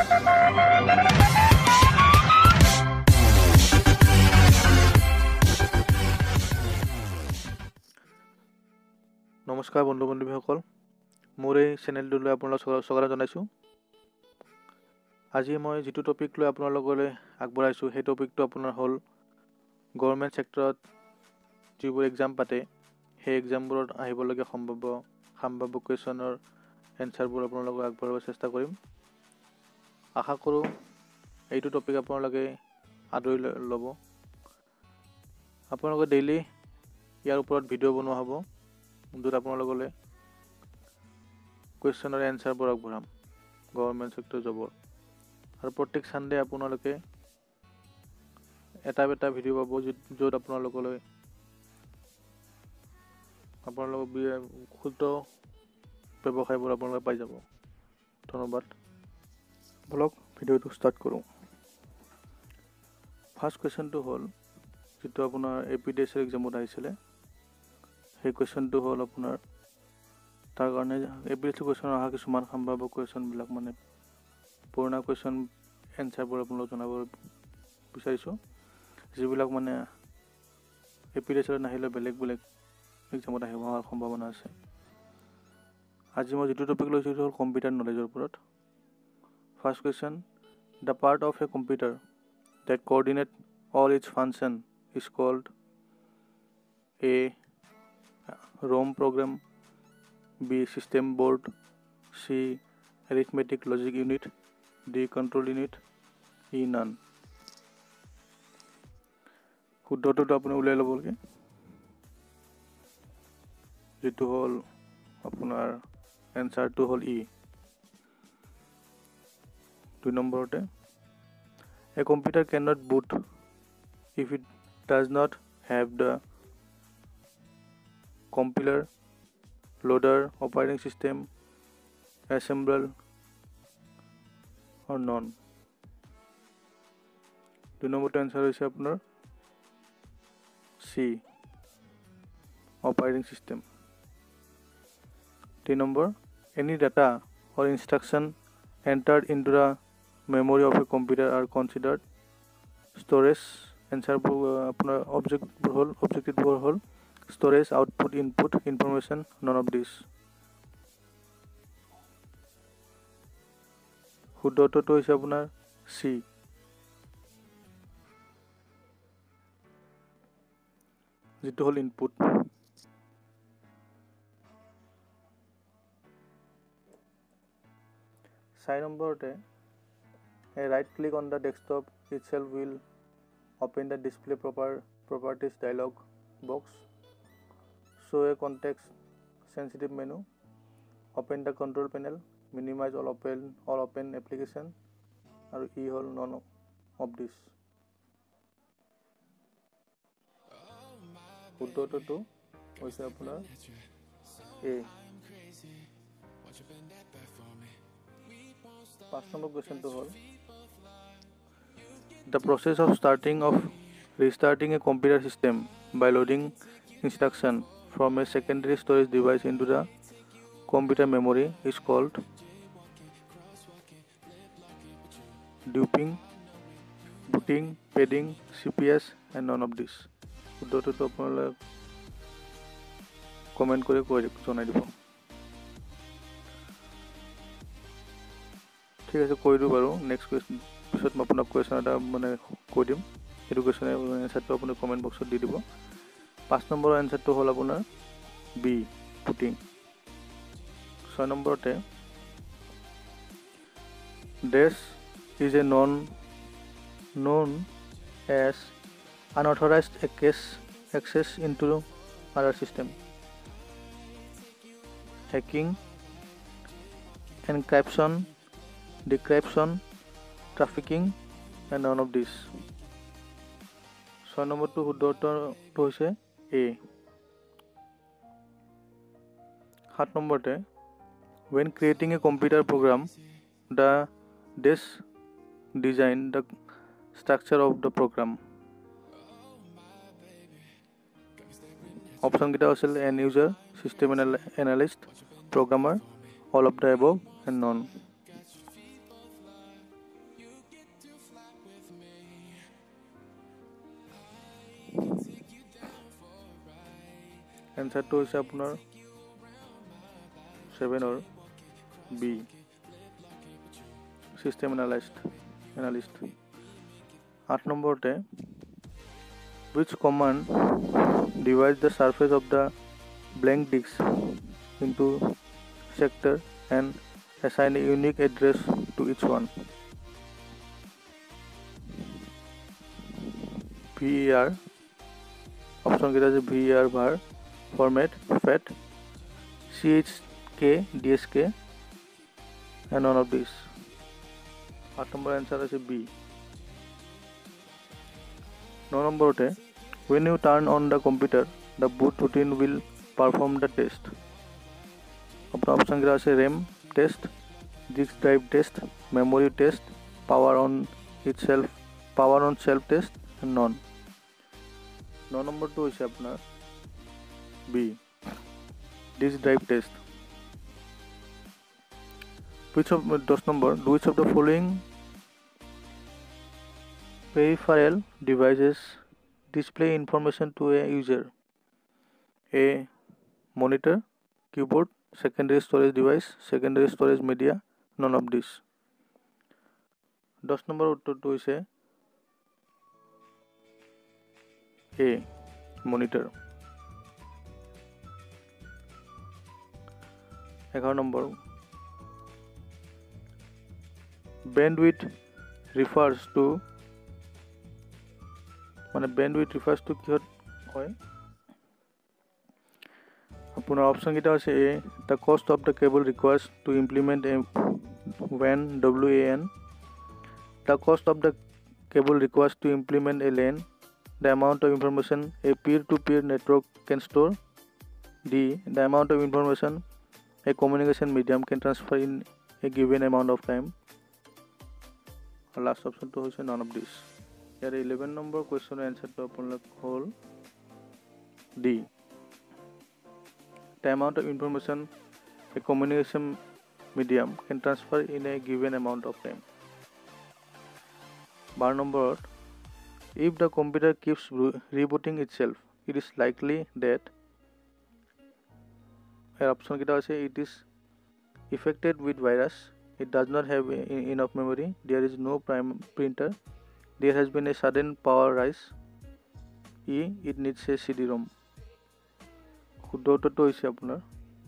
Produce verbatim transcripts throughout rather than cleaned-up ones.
নমস্কাৰ বন্ধু বান্ধৱীসকল, মোৰ এই চেনেলটোলৈ আপোনালোকক স্বাগতম জনাইছোঁ। আজি মই যিটো টপিক লৈ আপোনালোকলৈ আগবঢ়াইছোঁ সেই টপিকটো আপোনাৰ হ'ল গভৰ্ণমেণ্ট ছেক্টৰত যিবোৰ এক্সাম পাতে সেই এক্সামবোৰত আহিবলগীয়া সম্ভাৱ্য সম্ভাৱ্য কুৱেশ্যনৰ এনচাৰবোৰ আপোনালোকক আগবঢ়াব চেষ্টা কৰিম। আশা কৰোঁ এইটো টপিক আপোনালোকে আদৰি ল'ব। আপোনালোকে ডেইলি ইয়াৰ ওপৰত ভিডিঅ' বনোৱা হ'ব, য'ত আপোনালোকলৈ কুৱেশ্যনৰ এনচাৰবোৰ আগবঢ়াম গভৰ্ণমেণ্ট ছেক্টৰ জবৰ। আৰু প্ৰত্যেক ছানডে আপোনালোকে এটা এটা ভিডিঅ' পাব, য'ত আপোনালোকলৈ আপোনালোকক ক্ষুদ্ৰ ব্যৱসায়বোৰ আপোনালোকে পাই যাব। ধন্যবাদ। বলক ভিডিঅ'টো ষ্টাৰ্ট কৰোঁ। ফাৰ্ষ্ট কুৱেশ্যনটো হ'ল যিটো আপোনাৰ A P D C L এক্সামত আহিছিলে। সেই কুৱেশ্যনটো হ'ল আপোনাৰ তাৰ কাৰণে A P D C L question অহা কিছুমান সম্ভাৱ্য কুৱেশ্যনবিলাক মানে পুৰণা কুৱেশ্যন এনচাৰবোৰ আপোনালোক জনাব বিচাৰিছোঁ, যিবিলাক মানে A P D C L নাহিলেও বেলেগ বেলেগ এক্সামত আহিব হোৱাৰ সম্ভাৱনা আছে। আজি মই যিটো টপিক লৈছোঁ সেইটো হ'ল কম্পিউটাৰ নলেজৰ ওপৰত। First question, the part of a computer that coordinate all its function is called A. ROM program, B. system board, C. arithmetic logic unit, D. control unit, E. none. শুদ্ধটোতো আপুনি উলিয়াই ল'বলগীয়া, যিটো হ'ল আপোনাৰ এনচাৰটো হ'ল ই। দুই নম্বৰতে, a computer cannot boot if it does not have the compiler, loader, operating system, assembler or none. দুই নম্বৰটো এনচাৰ হৈছে আপোনাৰ চি, অপাৰেটিং চিষ্টেম। তিনি নম্বৰ, any data or instruction entered into the memory of a computer are considered storage. এনচাৰবোৰ আপোনাৰ অবজেক্টবোৰ হ'ল অবজেক্টিভবোৰ হ'ল storage, output, input, information, none of this. শুদ্ধটোতো হৈছে আপোনাৰ চি, যিটো হ'ল ইনপুট। চাৰি নম্বৰতে, a right click on the desktop itself will open the display proper properties dialog box, show a context sensitive menu, open the control panel, minimize all open all open application, আৰু ই হ'ল none of this. শুদ্ধটোতো হৈছে আপোনাৰ এ। পাঁচ number কুৱেশ্যনটো হ'ল the process of starting of restarting a computer system by loading instruction from a secondary storage device into the computer memory is called duping, booting, padding, C P S and none of this. শুদ্ধটোতো আপোনালোকে comment কৰি কৈ জনাই দিব। ঠিক আছে, কৈ দিওঁ বাৰু। নেক্সট কুৱেশ্যন পিছত মই আপোনাক কুৱেশ্যন এটা মানে কৈ দিম, সেইটো কুৱেশ্যনৰ এনচাৰটো আপুনি কমেণ্ট বক্সত দি দিব। পাঁচ নম্বৰৰ এনচাৰটো হ'ল আপোনাৰ বি, পুটিং। ছয় নম্বৰতে, dash is a non known as unauthorized access access into other system. Hacking, encryption, decryption, trafficking and none of this. ছয় নম্বৰটো শুদ্ধটো হৈছে এ। সাত নম্বৰতে, when creating a computer program, the this design the structure of the program. Option কেইটা আছিল end user, system analyst, programmer, all of the above and none. এনসাৰটো হৈছে আপোনাৰ সেভেনৰ বি সিস্টেম এনালাইষ্ট এনালিষ্ট আঠ নম্বৰতে which command divides the surface of the blank disk into sector and assign a unique address to each one. V E R option kita is V E R var format fat C H K D S K and none of these. Our number answer is B. No number ten. When you turn on the computer, the boot routine will perform the test. Our option kita is RAM test, disk drive test, memory test, power on itself, power on self test, and none. No number two is apnar B. Disk drive test. Which of those number? Which of the following peripheral devices display information to a user? A. Monitor, keyboard, secondary storage device, secondary storage media, none of this. Dot number two is a A. Monitor. eleven number. Bandwidth refers to মানে bandwidth refers to কিহত হয় আপোনাৰ option কিটা আছে A. The cost of the cable requires to implement a W A N W A N. The cost of the cable requires to implement a LAN. The amount of information a peer-to-peer network can store. D. The amount of information a communication medium can transfer in a given amount of time. Our last option to is none of this. Here eleven number question answer to upon whole D. The amount of information a communication medium can transfer in a given amount of time. Bar number if the computer keeps rebooting itself, it is likely that here option kita ase it is affected with virus, it does not have enough memory, there is no prime printer, there has been a sudden power rise, E. It needs a C D ROM. শুদ্ধটো হৈছে আপোনাৰ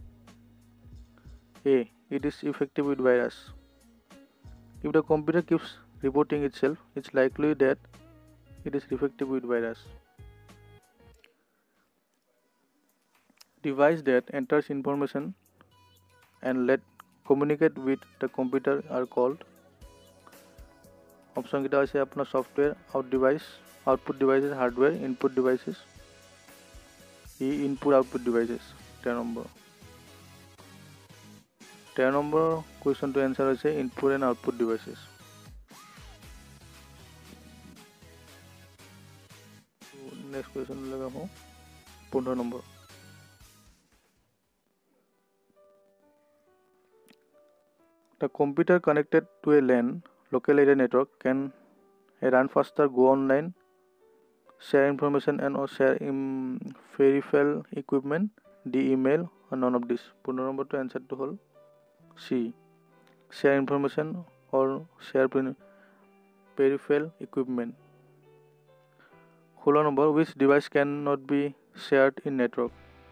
A. It is effective with virus. If the computer keeps rebooting itself, it's likely that it is effective with virus. Device that enters information and let communicate with the computer are called. Option kita আছে আপোনাৰ software, out device, output devices, hardware, input devices. E. Input output devices. ten number. ten number question to answer is input and output devices. Next question laga ho fifteen number. The computer connected to a LAN local area network can run faster, go online, share information and or share in peripheral equipment. D. Email or none of this. fifteen number to answer to whole C. Share information or share peripheral equipment. sixteen number which device cannot be shared in network?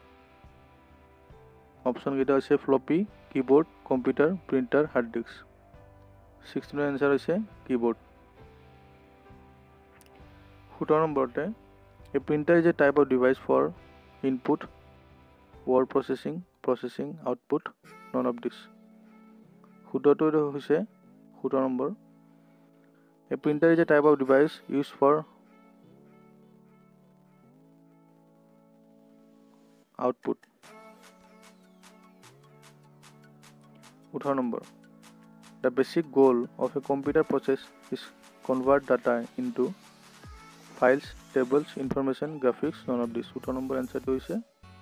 Option kita ase floppy, keyboard, computer, printer, hard disk. sixteen answer ase keyboard. seventeen number te a printer is a type of device for input, word processing, processing, output, none of this. seventeen hoise seventeen number a printer is a type of device used for output. eighteen number the basic goal of a computer process is convert data into files, tables, information, graphics, none of this. eighteen number answer to is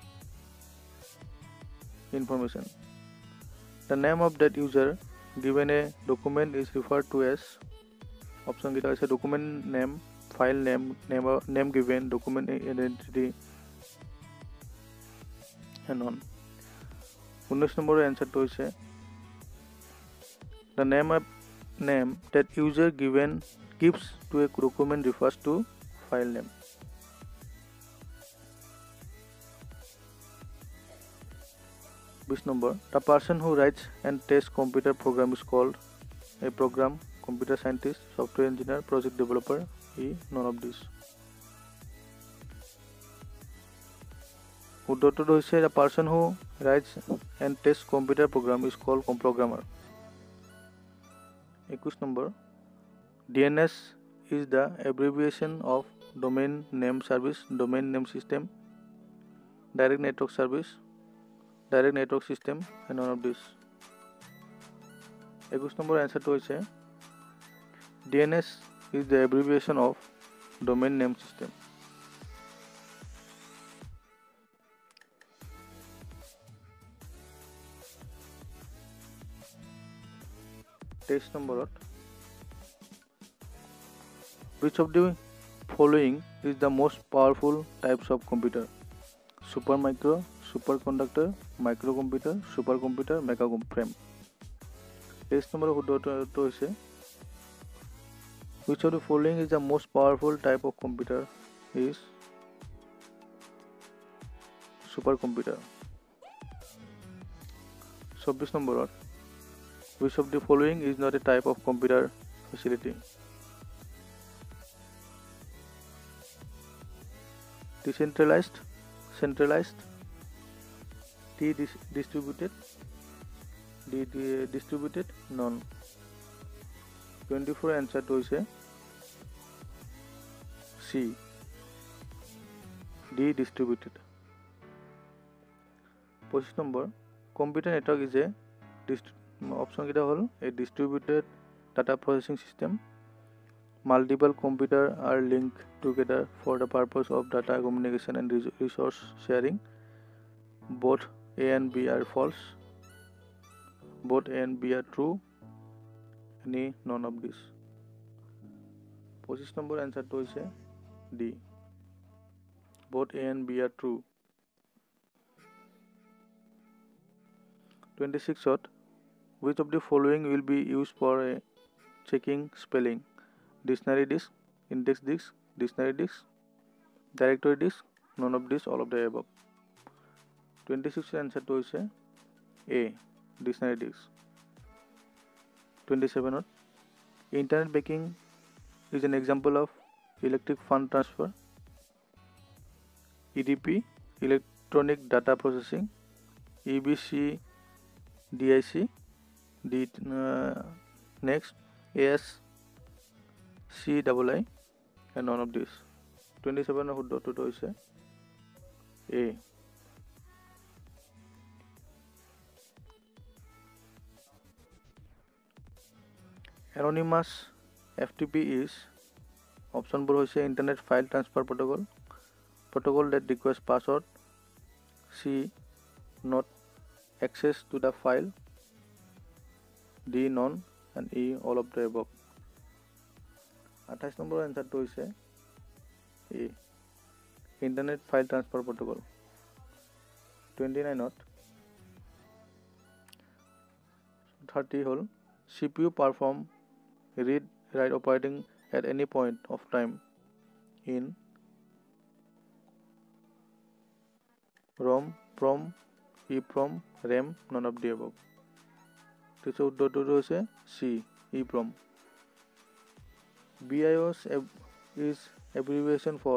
information. The name of that user given a document is referred to as option kita is document name, file name, name, name given, document identity, and on. nineteen নম্বৰৰ এনসাৰটো হৈছে the name of name that user given gives to a document refers to file name. twenty number, the person who writes and tests computer program is called a program, computer scientist, software engineer, project developer, e none of this. উত্তৰটো হৈছে the person who writes and tests computer program is called programmer. twenty-one number, D N S is the abbreviation of domain name service, domain name system, direct network service, direct network system, and none of this. twenty-one number answer to hoise D N S is the abbreviation of domain name system. twenty number, which of the following is the most powerful types of computer? Supermicro, superconductor, microcomputer, supercomputer, megaframe. twenty number to hoise which of the following is the most powerful type of computer is supercomputer. twenty-six number, which of the following is not a type of computer facility? Decentralized, centralized, D dis distributed, D distributed, none. twenty-four answer to is C, D distributed. twenty-five number, computer network is a dist option kita hol a distributed data processing system. Multiple computers are linked together for the purpose of data communication and resource sharing. Both A and B are false. Both A and B are true. Any none of this. twenty-six number answer to is D. Both A and B are true. twenty-six shot. Which of the following will be used for a checking spelling? Dictionary disk, index disk, dictionary disk, directory disk, none of this, all of the above. twenty-six answer to is A, dictionary disk. twenty-seven, internet banking is an example of electric fund transfer. E D P, electronic data processing. E B C, D I C. D uh, next A S C double I and none of this. twenty-seven who dot to is A. Anonymous F T P is option four is internet file transfer protocol, protocol that requires password. C, not access to the file. D, none, and E, all of the above. twenty-eight number answer to is A, internet file transfer protocol. twenty-nine not thirty whole C P U perform read write operating at any point of time in ROM, PROM, EEPROM, RAM, none of the above. This is C, EEPROM. B I O S is abbreviation for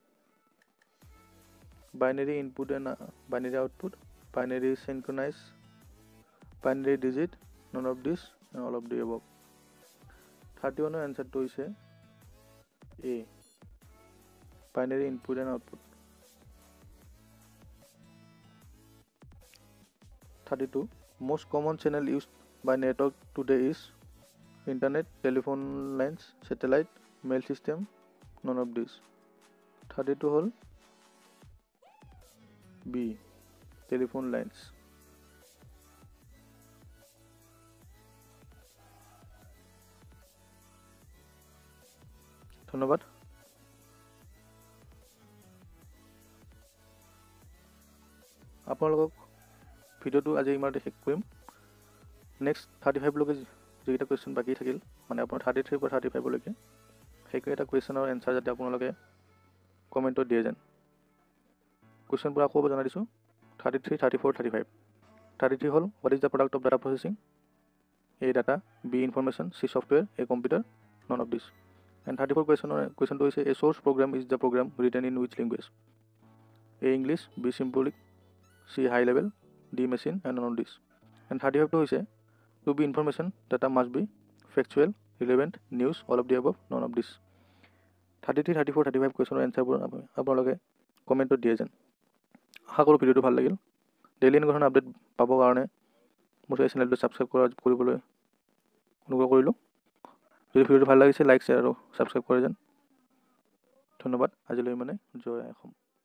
binary input and uh, binary output, binary synchronize, binary digit, none of this, and all of the above. thirty-one answer to is A, binary input and output. thirty-two, most common channel used by network today is internet, telephone lines, satellite, mail system, none of this. thirty-two whole B, telephone lines. ধন্যবাদ। আপোনালোকক ভিডিঅ'টো আজি ইমানতে শেষ কৰিম। Next thirty ফাইভলৈকে যিকেইটা question বাকী থাকিল, মানে আপোনাৰ থাৰ্টি থ্ৰীৰ পৰা থাৰ্টি ফাইভলৈকে, সেইকেইটা কুৱেশ্যনৰ এনচাৰ যাতে আপোনালোকে কমেণ্টত দিয়ে যেন। কুৱেশ্যনবোৰ আকৌ জনাই দিছোঁ, thirty three thirty four thirty five. Thirty three হ'ল what is the product of data processing? A data, B information, C software, A computer, none of these. And thirty four কুৱেশ্যনৰ কুৱেশ্যনটো হৈছে A source program is the program written in which language? A English, B symbolic, C high level, D machine and none of these. And thirty ফাইভটো হৈছে to be information data must B factual, relevant, news, all of the above, none of these. Thirty three thirty four thirty five কুৱেশ্যনৰ এনচাৰবোৰ আপোনালোকে কমেণ্টত দিয়ে যেন। আশা কৰোঁ ভিডিঅ'টো ভাল লাগিল। ডেইলি এনেকুৱা ধৰণৰ আপডেট পাবৰ কাৰণে মোৰ এই চেনেলটো ছাবস্ক্ৰাইব কৰা কৰিবলৈ অনুগ্ৰহ কৰিলোঁ। যদি ভিডিঅ'টো ভাল লাগিছে লাইক শ্বেয়াৰ আৰু ছাবস্ক্ৰাইব কৰে যেন। ধন্যবাদ। আজিলৈ মানে জয় অসম।